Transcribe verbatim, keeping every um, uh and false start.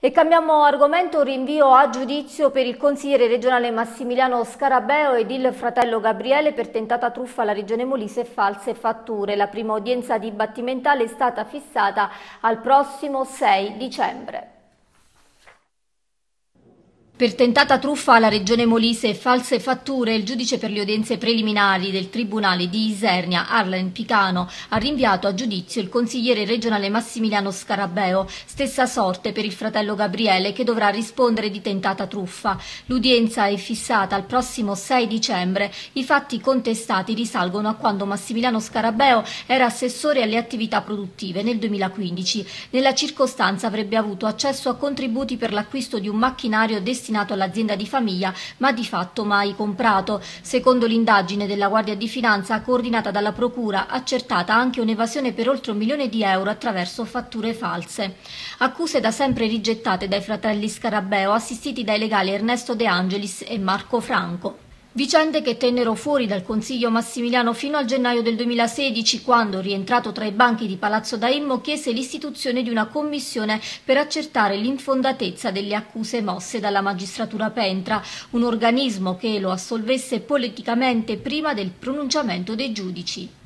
E cambiamo argomento, rinvio a giudizio per il consigliere regionale Massimiliano Scarabeo ed il fratello Gabriele per tentata truffa alla regione Molise e false fatture. La prima udienza dibattimentale è stata fissata al prossimo sei dicembre. Per tentata truffa alla regione Molise e false fatture, il giudice per le udienze preliminari del Tribunale di Isernia, Arlen Picano, ha rinviato a giudizio il consigliere regionale Massimiliano Scarabeo. Stessa sorte per il fratello Gabriele, che dovrà rispondere di tentata truffa. L'udienza è fissata al prossimo sei dicembre. I fatti contestati risalgono a quando Massimiliano Scarabeo era assessore alle attività produttive nel duemilaquindici. Nella circostanza avrebbe avuto accesso a contributi per l'acquisto di un macchinario destinato destinato all'azienda di famiglia, ma di fatto mai comprato. Secondo l'indagine della Guardia di Finanza, coordinata dalla Procura, accertata anche un'evasione per oltre un milione di euro attraverso fatture false. Accuse da sempre rigettate dai fratelli Scarabeo, assistiti dai legali Ernesto De Angelis e Marco Franco. Vicende che tennero fuori dal Consiglio Massimiliano fino al gennaio del duemilasedici, quando, rientrato tra i banchi di Palazzo Daimmo, chiese l'istituzione di una commissione per accertare l'infondatezza delle accuse mosse dalla magistratura Pentra, un organismo che lo assolvesse politicamente prima del pronunciamento dei giudici.